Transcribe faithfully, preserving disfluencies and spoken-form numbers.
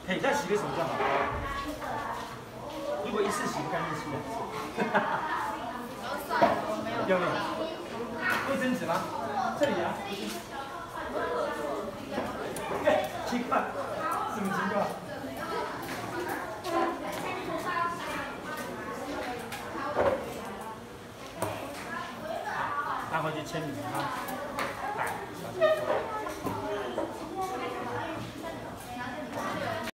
嘿，再洗个手就好。如果一次洗不干净，洗两次。有没有？卫生纸吗？这里啊。对，奇怪，什么奇怪？拿回去签名啊，带，小心。